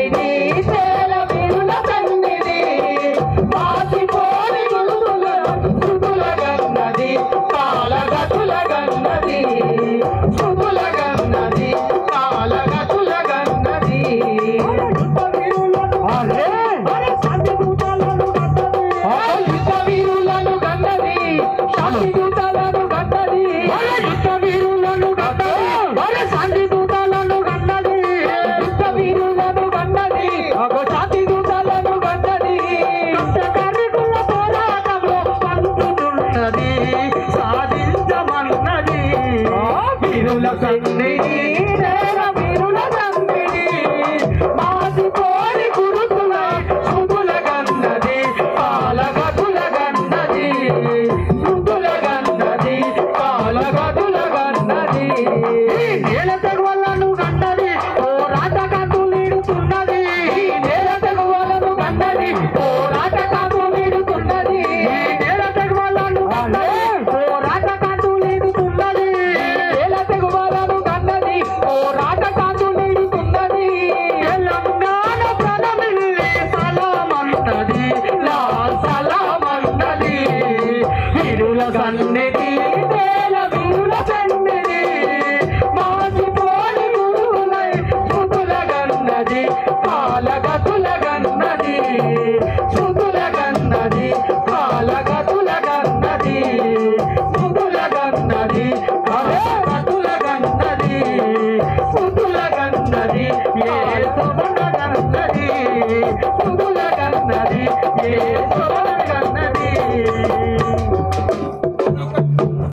సన్నిధి చేల వీరుల సన్నిధి మాసిపోని సుతుల గన్నది కాలగతుల గన్నది సుతుల గన్నది కాలగతుల గన్నది యుద్ధ వీరులను గన్నది శాంతి దూతలను గన్నది యుద్ధ వీరులను గన్నది శాంతి దూతలను గన్నది యుద్ధ వీరులను గన్నది శాంతి దూతలను గన్నది కష్టకార్మికుల పోరాటంలో పంచుతున్నది సాధించమన్నది వీరుల సన్నిధి వీరుల సన్నిధి మాసిపోని గురుతులై సుతుల గన్నది కాలగతుల గన్నది సుతుల గన్నది కాలగతుల గన్నది నేల తెగువలను గన్నది పోరాట కాంతులీడుతున్నది నేల తెగువలను గన్నది పోరాట కాంతులీడుతున్నది నేల తెగువలను గన్నది పోరాట కాంతులీడుతున్నది నేల తెగువలను గన్నది పోరాట కాంతులీడుతున్నది తెలంగాణ ప్రణమిల్లి సలామన్నది లాల్ సలామన్నది వీరుల సన్నిధి నేల వీరుల సన్నిధి మాసిపోని గురువులై సుతుల గన్నది కాలగతుల గన్నది సుతుల గన్నది కాలగతుల గన్నది సుతుల గన్నది కాలగతుల గన్నది సుతుల గన్నది ఏ సుతుల గన్నది సుతుల గన్నది ఏ